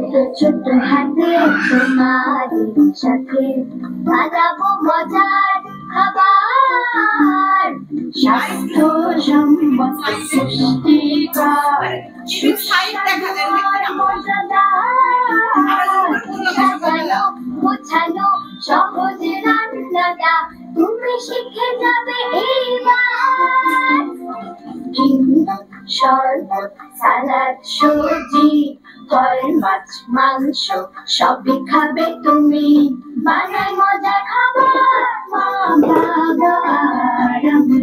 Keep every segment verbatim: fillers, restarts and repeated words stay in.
ছোট্ট হাতে তোমার সাথে বাজাবো মজার খাবার, স্বাস্থ্য সম্পদ পুষ্টিকর সুস্বাস্থ্যকর মজাদার, সাজানো গোছানো সহজে রান্নাটা তুমি শিখে যাবে এইবার। শরবত সালাদ সবজি ফল মাছ মাংস সবই খাবে তুমি, বানাই মজার খাবার মা বাবার।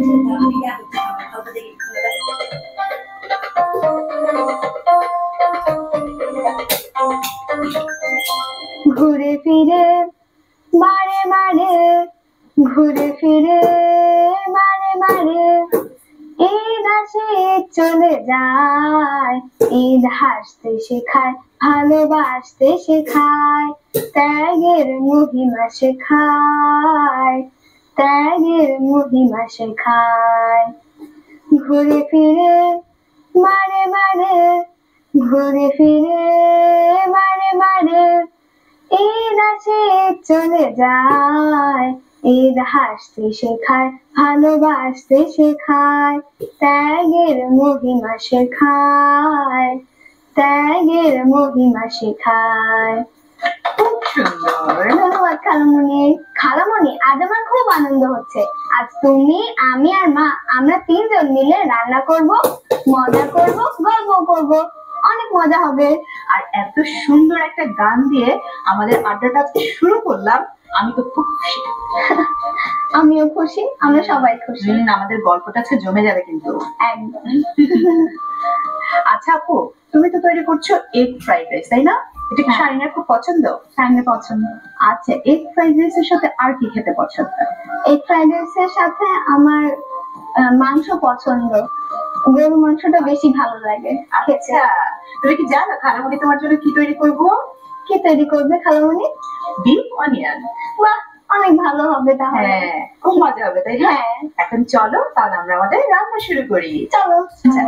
ঘুরে ফিরে বারে বারে, ঘুরে ফিরে বারে বারে, ঈদ আসে চলে যায়, ঈদ হাসতে শেখায় ভালোবাসতে শেখায়, ত্যাগের মহিমা শেখায়, ত্যাগের মহিমা শেখায়। ঘুরে ফিরে বারে বারে, ঘুরে ফিরে বারে বারে, ঈদ আসে চলে যায়, ঈদ হাসতে শেখায় ভালোবাসতে শেখায়, ত্যাগের মহিমা শেখায়, ত্যাগের মহিমা শেখায়। খুব সুন্দর। ধন্যবাদ খালামণি। খালামণি, আজ আমার খুব আনন্দ হচ্ছে। আজ তুমি আমি আর মা আমরা তিনজন মিলে রান্না করব, মজা করব, গল্প করব, অনেক মজা হবে। আর এত সুন্দর একটা গান দিয়ে আমাদের আড্ডাটা শুরু করলাম, আমি তো খুব খুশি। আমিও খুশি, আমরা সবাই খুশি। হুম, আমাদের গল্পটা আজকে জমে যাবে কিন্তু একদম। আচ্ছা আপু, তুমি তো তৈরি করছো এগ ফ্রাইড রাইস, তাই না? এটা কি শারিনের খুব পছন্দ? শারিনের পছন্দ। আচ্ছা, এগ ফ্রাইড রাইসের সাথে আর কি খেতে পছন্দ? এগ ফ্রাইড রাইসের সাথে আমার মাংস পছন্দ, গরু মাংসটা বেশি ভালো লাগে। আচ্ছা, তুমি কি জানো খালামণি তোমার জন্য কি তৈরি করবো? কি তৈরি করবে খালামণি? Beef onion. বাহ, অনেক ভালো হবে তাহলে। হ্যাঁ, খুব মজা হবে, তাই না? হ্যাঁ। এখন চলো তাহলে আমরা আমাদের রান্না শুরু করি। চলো।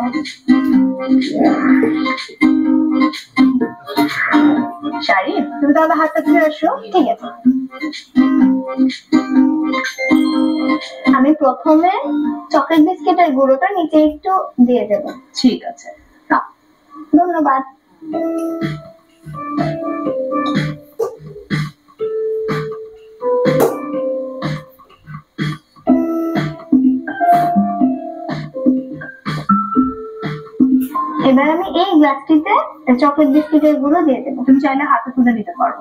শারিন, তুমি তাহলে হাতটা ধুয়ে আসো। ঠিক আছে। আমি প্রথমে চকলেট বিস্কিটের গুঁড়োটা নিচে একটু দিয়ে দেব। ঠিক আছে, ধন্যবাদ। এবার আমি এই গ্লাসটিতে চকলেট বিস্কিটের গুঁড়ো দিয়ে দেবো। তুমি চাইলে হাতে তুলে নিতে পারো।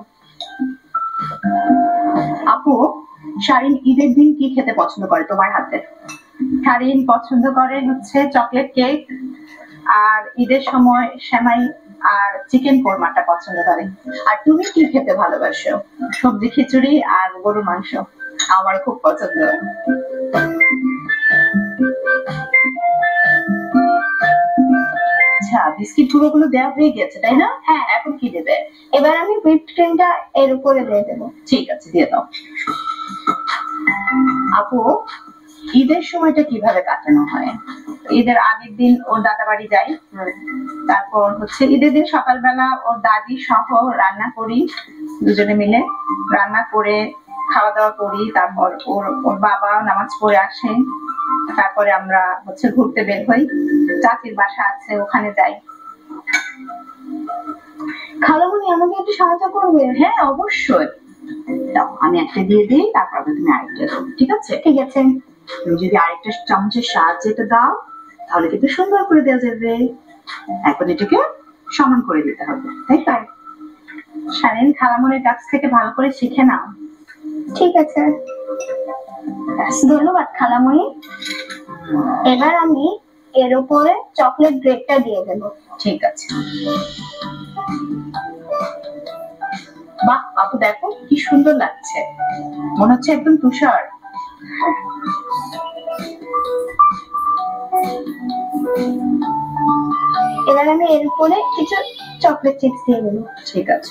আপু, শারিন ঈদের দিন কি খেতে পছন্দ করে তোমার হাতে? শারিন পছন্দ করে হচ্ছে চকলেট কেক, আর ঈদের সময় সেমাই আর চিকেন কোরমাটা পছন্দ করে। আর তুমি কি খেতে ভালোবাসো? সবজি খিচুড়ি আর গরুর মাংস আমার খুব পছন্দ। আচ্ছা, বিস্কিট গুঁড়ো গুলো দেওয়া হয়ে গেছে, তাই না? হ্যাঁ। এখন কি দেবে? এবার আমি হুইপড ক্রিমটা এর উপরে দিয়ে দেবো। ঠিক আছে, দিয়ে দাও। আপু, ঈদের সময়টা কিভাবে কাটানো হয়? ঈদের আগের দিন ওর দাদা বাড়ি যাই, তারপর হচ্ছে ঈদের দিন সকালবেলা ওর দাদি সহ রান্না করি, দুজনে মিলে রান্না করে খাওয়া দাওয়া করি, তারপর ওর ওর বাবা নামাজ পড়ে আসে, তারপরে আমরা হচ্ছে ঘুরতে বের হই, চাচির বাসা আছে ওখানে যাই। খালামণি, আমাকে একটু সাহায্য করবে? হ্যাঁ, অবশ্যই। দাও, আমি একটা দিয়ে দিই, তারপর তুমি আরেকটা দাও। ঠিক আছে? ঠিক আছে। তুমি যদি আরেকটা চামচের সাহায্যে এটা দাও তাহলে কিন্তু সুন্দর করে দেওয়া যাবে। এখন এটাকে সমান করে দিতে হবে, তাই তো? শারিন, খালামণির কাছ থেকে ভালো করে শিখে নাও। ঠিক আছে, ধন্যবাদ খালামণি। এবার আমি এর উপরে চকলেট গ্রেটটা দিয়ে দেব। ঠিক আছে। বাহ আপু, দেখো কি সুন্দর লাগছে, মনে হচ্ছে একদম তুষার। এবার আমি এর উপরে কিছু চকলেট চিপস দিয়ে দেব। ঠিক আছে।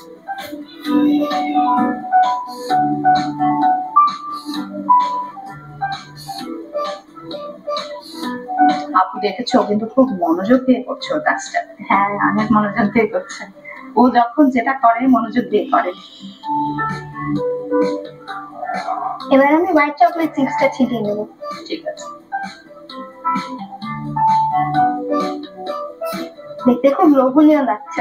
আপু দেখেছো, কিন্তু খুব মনোযোগ দিয়ে করছো কাজটা। হ্যাঁ, অনেক মনোযোগ দিয়ে করছে। ও যখন যেটা করে মনোযোগ দিয়ে করে। এবার আমি হোয়াইট চকলেট চিপসটা ছিটিয়ে দেবো। ঠিক আছে। দেখতে খুব লোভনীয় লাগছে।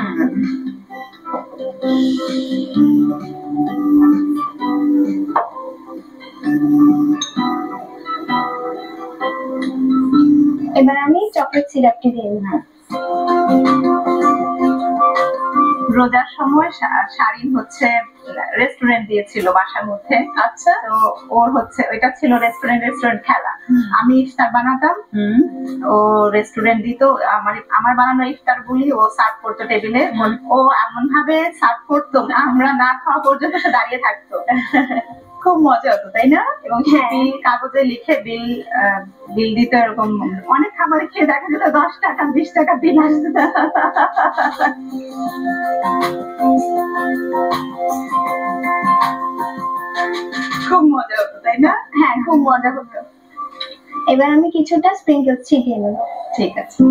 এবার আমি চকলেট সিরাপটি দিয়ে দিলাম। রোজার সময় শারিন হচ্ছে রেস্টুরেন্ট দিয়েছিল বাসার মধ্যে। আচ্ছা। তো ওর হচ্ছে ওইটা ছিল রেস্টুরেন্ট রেস্টুরেন্ট খেলা। আমি ইফতার বানাতাম, ও রেস্টুরেন্ট দিত। আমার আমার বানানো ইফতার গুলি ও সার্ভ করতো টেবিলে। ও এমন ভাবে সার্ভ করতো আমরা না খাওয়া পর্যন্ত সে দাঁড়িয়ে থাকতো। খুব মজা হতো, তাই না? এবং বিল কাগজে লিখে বিল বিল দিতে, এরকম অনেক খাবার খেয়ে দেখা যেত দশ টাকা বিশ টাকা বিল আসতো। খুব মজা হতো, তাই না? হ্যাঁ, খুব মজা হতো। এবার আমি কিছুটা স্প্রিংকেল ছিটিয়ে নেব। ঠিক আছে।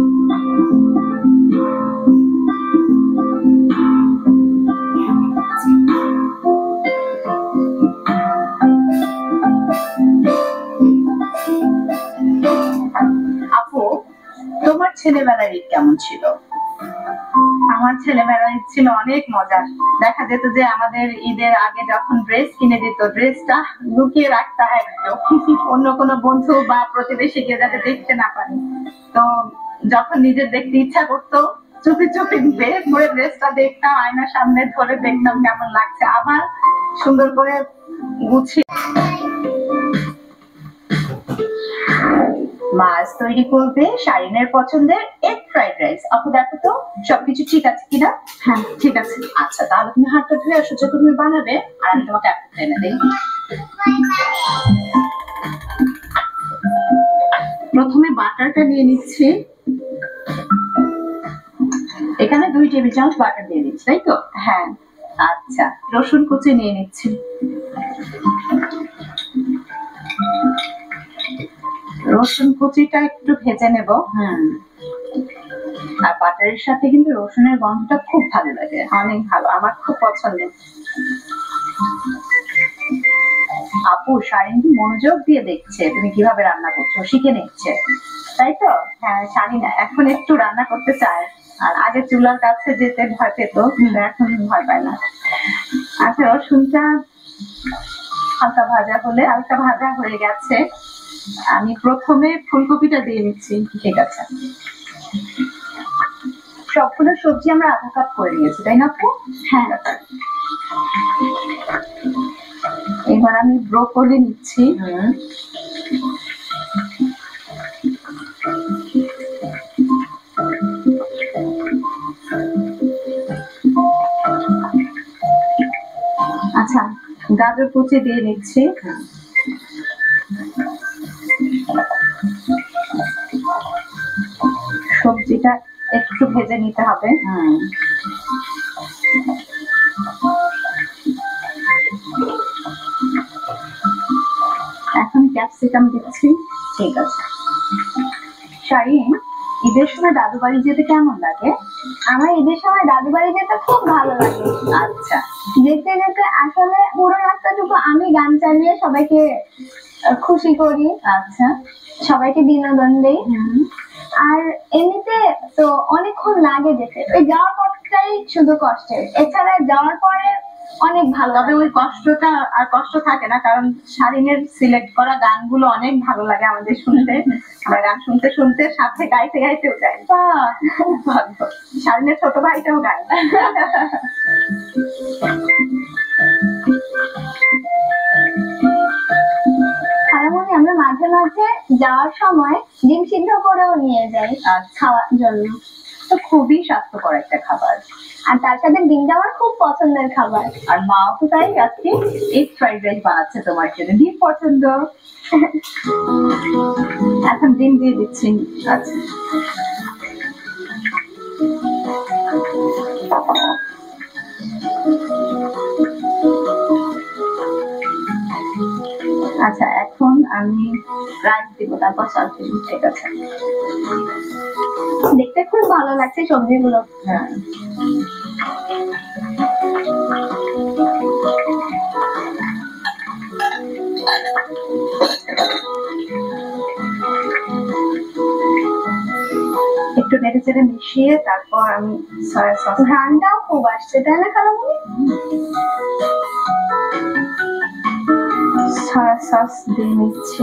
আপু, তোমার ছেলেবেলার ঈদ কেমন ছিল? আমার ছেলেবেলার ঈদ ছিল অনেক মজার। দেখা যেত যে আমাদের ঈদের আগে যখন ড্রেস কিনে দিত, ড্রেসটা লুকিয়ে রাখতাম একদম, অন্য কোনো বন্ধু বা প্রতিবেশীকে যাতে দেখতে না পারে। তো যখন নিজের দেখতে ইচ্ছা করতো চুপি চুপি বের করে ড্রেসটা দেখতাম, আয়নার সামনে ধরে দেখতাম কেমন লাগছে, আবার সুন্দর করে গুছিয়ে। মাছ তৈরি করবে শারিনের পছন্দের এগ ফ্রাইড রাইস। আপু দেখো তো সবকিছু ঠিক আছে কিনা? হ্যাঁ ঠিক আছে। আচ্ছা, তাহলে তুমি হাতটা ধুয়ে আসো, যে তুমি বানাবে আর আমি তোমাকে একটা এনে দিই। প্রথমে বাটারটা নিয়ে নিচ্ছি। এখানে দুই টেবিল চামচ বাটার দিয়ে দিচ্ছি, তাই তো? হ্যাঁ। আচ্ছা, রসুন কুচি নিয়ে নিচ্ছি। রসুন কুচিটা একটু ভেজে নেব। হুম। আর বাটারের সাথে কিন্তু রসুনের গন্ধটা খুব ভালো লাগে, অনেক ভালো, আমার খুব পছন্দের। আপু, শারিন মনোযোগ দিয়ে দেখছে তুমি কিভাবে রান্না করছো, শিখে নিচ্ছে, তাই তো? হ্যাঁ, শারিন এখন একটু রান্না করতে চায়। আর আগে চুলার কাছে যেতে ভয় পেত, এখন ভয় পায় না। আচ্ছা, রসুনটা হালকা ভাজা হলে, হালকা ভাজা হয়ে গেছে, আমি প্রথমে ফুলকপিটা দিয়ে নিচ্ছি। ঠিক আছে। সবগুলো সবজি আমরা আধা কাপ করে নিয়েছি, তাই না আপু? হ্যাঁ। এবার আমি ব্রোকলি নিচ্ছি। আচ্ছা, গাজর কুচি দিয়ে নিচ্ছি। সবজিটা একটু ভেজে নিতে হবে। এখন ক্যাপসিকাম দিচ্ছি। ঠিক আছে। শারিন, ঈদের সময় দাদু বাড়ি যেতে কেমন লাগে? আমার ঈদের সময় দাদু বাড়ি যেতে খুব ভালো লাগে। আচ্ছা। যেতে যেতে আসলে পুরো রাস্তাটুকু আমি গান চালিয়ে সবাইকে খুশি করি। আচ্ছা। সবাইকে বিনোদন দেই। আর এমনিতে তো অনেকক্ষণ লাগে যেতে, ওই যাওয়ার পথটাই শুধু কষ্টের, এছাড়া যাওয়ার পরে অনেক ভালো। তবে ওই কষ্টটা আর কষ্ট থাকে না, কারণ শারিনের সিলেক্ট করা গানগুলো অনেক ভালো লাগে আমাদের শুনতে। আমরা গান শুনতে শুনতে সাথে গাইতে গাইতেও যাই। শারিনের ছোট ভাইটাও গায়। খালামণি, আমরা মাঝে মাঝে যাওয়ার সময় ডিম সিদ্ধ করেও নিয়ে যাই খাওয়ার জন্য। তো খুবই স্বাস্থ্যকর একটা খাবার, আর তার সাথে ডিমটা আমার খুব পছন্দের খাবার। আর মাও তো তাই আজকে এগ ফ্রাইড রাইস বানাচ্ছে তোমার জন্য, ডিম পছন্দ। এখন ডিম দিয়ে দিচ্ছি। আচ্ছা। আচ্ছা, এখন আমি রাইস দিব, তারপর সস দিব। ঠিক আছে, দেখতে খুব ভালো লাগছে সবজিগুলো। হ্যাঁ। একটু নেড়ে চেড়ে মিশিয়ে তারপর আমি সয়া সস, ঘ্রাণটাও খুব আসছে তাই না খালামণি? সয়া সস দিয়ে নিচ্ছি।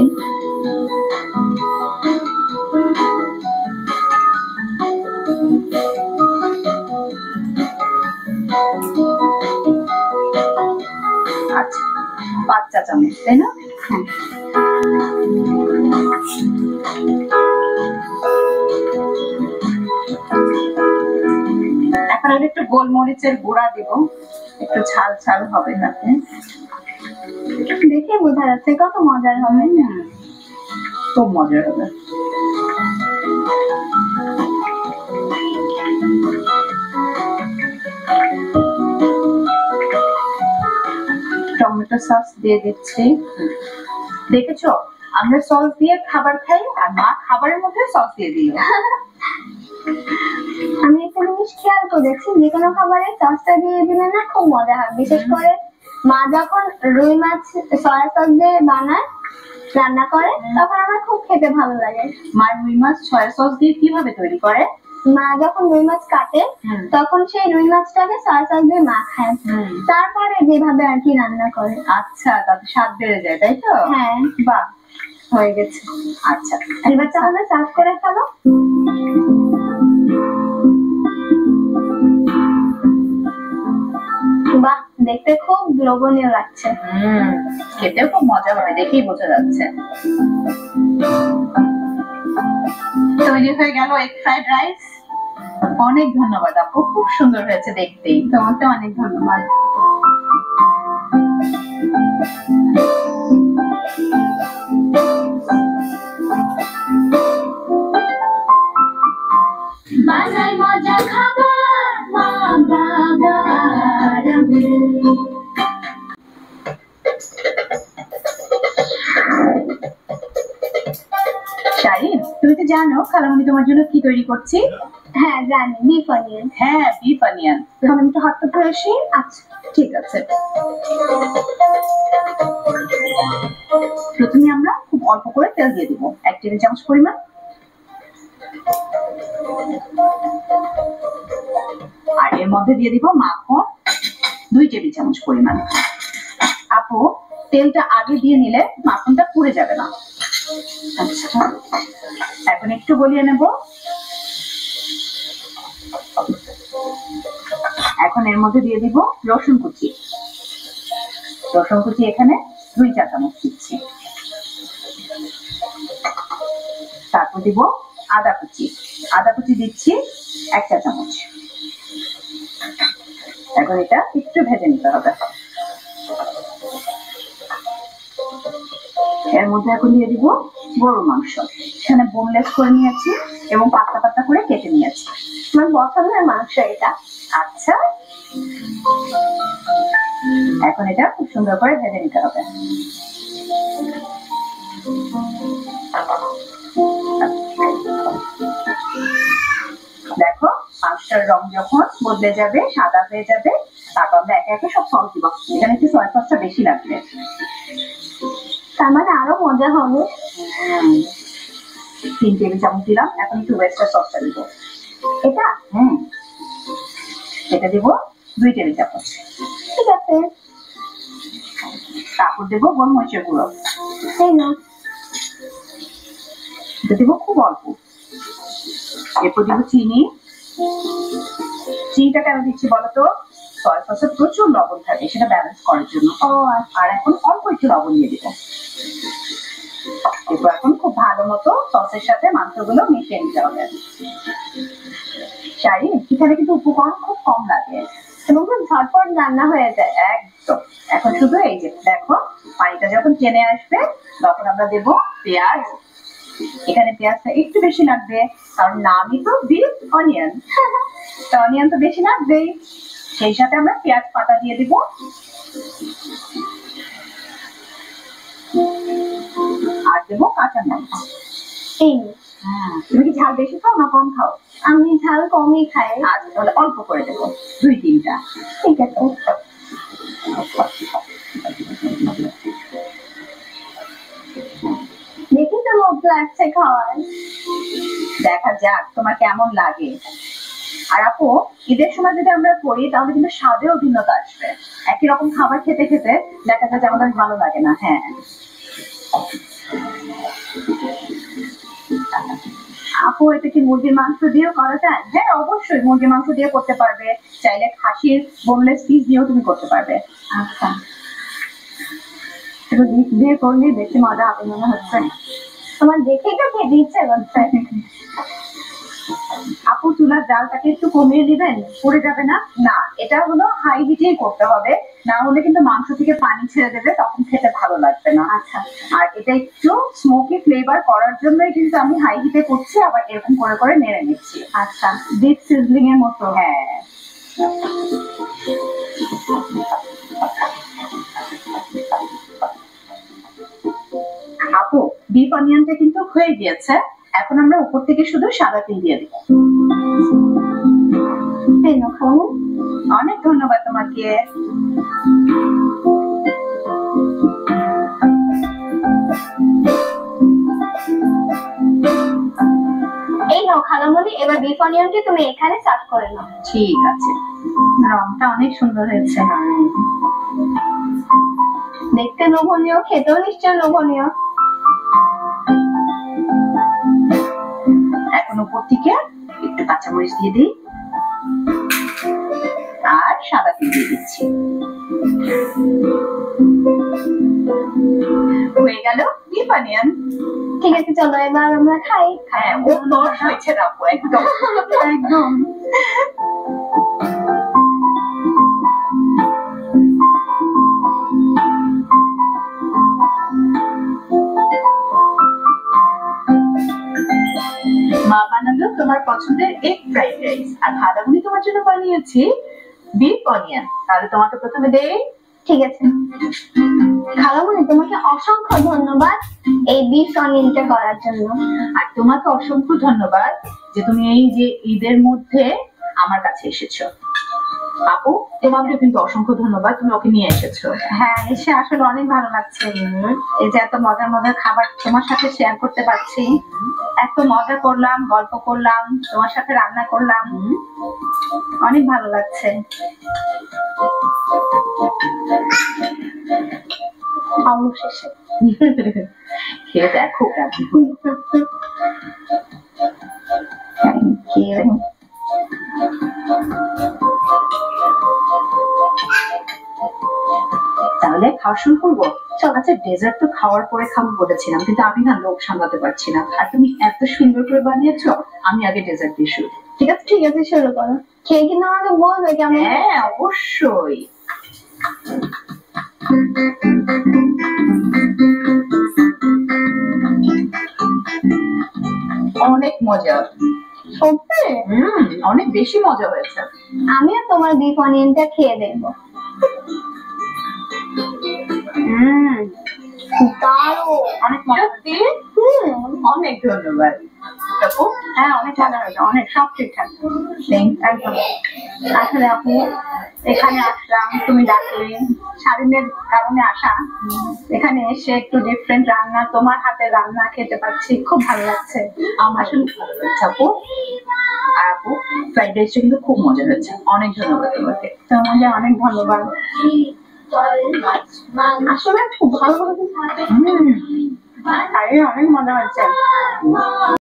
আচ্ছা, পাঁচ চা চামচ, তাই না? হ্যাঁ। এখন আমি একটু গোলমরিচের গুঁড়া দিব, একটু ঝাল ঝাল হবে তাতে। দেখে বোঝা যাচ্ছে কত মজার হবে। খুব মজার হবে। টমেটো সস দিয়ে দিচ্ছি। দেখেছো, আমরা সস দিয়ে খাবার খাই আর মা খাবারের মধ্যে সস দিয়ে দিল। আমি একটা জিনিস খেয়াল করেছি, যে কোনো খাবারে সসটা দিয়ে দিলে না খুব মজা হয়। বিশেষ করে মা যখন রুই মাছ সয়া সস দিয়ে বানায়, রান্না করে, তখন আমার খুব খেতে ভালো লাগে। মা রুই মাছ সয়া সস দিয়ে কিভাবে তৈরি করে? মা যখন রুই মাছ কাটে হুম। তখন সেই রুই মাছটাকে সয়া সস দিয়ে মাখায়, হুম। তারপরে যেভাবে আর কি রান্না করে। আচ্ছা, তাতে স্বাদ বেড়ে যায়, তাই তো? হ্যাঁ। বাহ, হয়ে গেছে। আচ্ছা, এবার তাহলে সার্ভ করে ফেলো। বাহ, দেখতে খুব লোভনীয় লাগছে। হুম, খেতেও খুব মজা হবে, দেখেই বোঝা যাচ্ছে। তৈরি হয়ে গেল এগ ফ্রাইড রাইস। অনেক ধন্যবাদ আপু, খুব সুন্দর হয়েছে দেখতেই। তোমাকে অনেক ধন্যবাদ। বানাই মজা খাবার মা বাবার আদরে। শাহিন, তুমি তো জানো খালামণি তোমার জন্য কি তৈরি করছি? হ্যাঁ জানি, বিফ অনিয়ন। হ্যাঁ, বিফ অনিয়ন। এখন আমি তো হাতটা ধুয়ে আসি। আচ্ছা, ঠিক আছে। প্রথমে আমরা খুব অল্প করে তেল দিয়ে দিব, এক টেবিল চামচ পরিমাণ। আর এর মধ্যে দিয়ে দিব মাখন, দুই টেবিল চামচ পরিমাণ। আপু, তেলটা আগে দিয়ে নিলে মাখনটা পুড়ে যাবে না। আচ্ছা, এখন একটু গলিয়ে নেব। এখন এর মধ্যে দিয়ে দিব রসুন কুচি। রসুন কুচি এখানে দুই চা চামচ দিচ্ছি। তারপর দিব আদা কুচি। আদা কুচি দিচ্ছি এক চা চামচ। এখন এটা একটু ভেজে নিতে হবে। এর মধ্যে এখন দিয়ে দিব গরুর মাংস। এখানে বোনলেস করে নিয়েছি এবং পাতলা পাতলা করে কেটে নিয়েছি। আমার পছন্দের মাংস এটা। আচ্ছা, এখন এটা খুব সুন্দর করে ভেজে নিতে হবে। দেখো, মাংসটার রং যখন বদলে যাবে, সাদা হয়ে যাবে, তারপর আমরা একে একে সব সস দিব। এখানে একটু সয়া সসটা বেশি লাগবে, তার মানে আরো মজা হবে। তিন টেবিল চামচ দিলাম। এখন একটু ওয়েস্টার সসটা দিব। এটা হুম, এটা দিব দুই টেবিল চামচ। ঠিক আছে। তারপর দেবো গোলমরিচের গুঁড়ো। এই না, এটা দিব খুব অল্প। এরপর দিব চিনি। চিনিটা কেন দিচ্ছি বলতো? সয়া সসে প্রচুর লবণ থাকে, সেটা ব্যালেন্স করার জন্য। ও আচ্ছা। আর এখন অল্প একটু লবণ দিয়ে দিব। এরপর এখন খুব ভালো মতো সসের সাথে মাংসগুলো মিশিয়ে নিতে হবে। শাড়ি, এখানে কিন্তু উপকরণ খুব কম লাগে এবং খুব ঝটপট রান্না হয়ে যায়। একদম। এখন শুধু এই যে দেখো, পানিটা যখন টেনে আসবে তখন আমরা দেব পেঁয়াজ। এখানে পেঁয়াজটা একটু বেশি লাগবে, কারণ নামই তো বিফ অনিয়ন, তো অনিয়ন তো বেশি লাগবেই। সেই সাথে আমরা পেঁয়াজ পাতা দিয়ে দিব। আর দেবো কাঁচা মরিচ। এই নে। হ্যাঁ, তুমি কি ঝাল বেশি খাও না কম খাও? আমি ঝাল কমই খাই। আচ্ছা, তাহলে অল্প করে দেবো, দুই তিনটা। ঠিক আছে। দেখি তো লোভ লাগছে খাওয়ার। দেখা যাক তোমার কেমন লাগে। আর আপু, ঈদের সময় যদি আমরা করি তাহলে কিন্তু স্বাদেও ভিন্নতা আসবে। একই রকম খাবার খেতে খেতে দেখা যায় যে আমাদের ভালো লাগে না। হ্যাঁ, আপু এটা কি মুরগির মাংস দিয়েও করা যায়? হ্যাঁ, অবশ্যই মুরগির মাংস দিয়ে করতে পারবে, চাইলে খাসির বোনলেস পিস দিয়েও তুমি করতে পারবে। আচ্ছা, শুধু বিফ দিয়ে করলে বেশি মজা হবে মনে হচ্ছে। তোমার দেখেই তো খেতে ইচ্ছে করছে। আপু, চুলার জালটাকে একটু কমিয়ে দিবেন, পুড়ে যাবে না? না, এটা হলো হাই হিটেই করতে হবে, না হলে কিন্তু মাংস থেকে পানি ছেড়ে দেবে, তখন খেতে ভালো লাগবে না। আচ্ছা, আর এটা একটু স্মোকি ফ্লেভার করার জন্যই কিন্তু আমি হাই হিটে করছি, আবার এরকম করে করে নেড়ে নিচ্ছি। আচ্ছা, ডিপ সিজলিং এর মতো। হ্যাঁ, আপু, বিফ অনিয়নটা কিন্তু হয়ে গিয়েছে, এখন আমরা উপর থেকে শুধু সাদা তেল দিয়ে দিব। অনেক ধন্যবাদ তোমাকে। এই নাও খালামণি, এবার বিফ অনিয়নটি তুমি এখানে সার্ভ করে নাও। ঠিক আছে, রংটা অনেক সুন্দর হয়েছে। দেখতে লোভনীয়, খেতেও নিশ্চয় লোভনীয়। এখন উপর থেকে একটু কাঁচামরিচ দিয়ে দিই আর সাদা তেল দিয়ে দিচ্ছি। হয়ে গেল বিফ অনিয়ন। ঠিক আছে, চলো এবার আমরা খাই। হ্যাঁ, ও তোর হয়েছে রাখো, একদম একদম। মা বানালো তোমার পছন্দের এগ ফ্রাইড রাইস, আর ভাদাবুনি তোমার জন্য বানিয়েছি বিফ অনিয়ন। তাহলে তোমাকে প্রথমে দেই। ঠিক আছে খালামণি, তোমাকে অসংখ্য ধন্যবাদ এই বিফ অনিয়নটা করার জন্য। আর তোমাকে অসংখ্য ধন্যবাদ যে তুমি এই যে ঈদের মধ্যে আমার কাছে এসেছো। আপু, তোমাকে কিন্তু অসংখ্য ধন্যবাদ, তুমি ওকে নিয়ে এসেছো। হ্যাঁ, এসে আসলে অনেক ভালো লাগছে। এই যে এত মজার মজার খাবার তোমার সাথে শেয়ার করতে পারছি, এত মজা করলাম, গল্প করলাম, তোমার সাথে রান্না করলাম, অনেক ভালো লাগছে। অবশেষে খেয়ে দেখো কেমন। Thank you. তাহলে খাওয়া শুরু করবো। চল, আচ্ছা, ডেজার্ট তো খাওয়ার পরে খাবো বলেছিলাম, কিন্তু আমি না লোভ সামলাতে পারছি না, আর তুমি এত সুন্দর করে বানিয়েছো, আমি আগে ডেজার্ট দিয়ে শুরু। ঠিক আছে, ঠিক আছে, শুরু করো। খেয়ে কিন্তু আমাকে বলবে কেমন। হ্যাঁ, অবশ্যই। অনেক মজা। সত্যি? হুম, অনেক বেশি মজা হয়েছে। আমিও তোমার বিফ অনিয়নটা খেয়ে দেখবো। হুম, দারুণ, অনেক মজা হয়েছে। হুম, অনেক ধন্যবাদ আপু। হ্যাঁ, অনেক মজা হয়েছে, অনেক সব ঠিকঠাক। একদম। আসলে আপু, এখানে আসলাম, তুমি ডাকলে, স্বাধীনের কারণে আসা। এখানে এসে একটু ডিফারেন্ট রান্না, তোমার হাতে রান্না খেতে পাচ্ছি, খুব ভালো লাগছে। আমার আসলে ভালো লাগছে আপু। আর আপু, ফ্রাইড রাইসটা কিন্তু খুব মজা হয়েছে, অনেক ধন্যবাদ তোমাকে। তোমাকে অনেক ধন্যবাদ। আসলে খুব ভালো ভালো। হুম, অনেক মজা হয়েছে।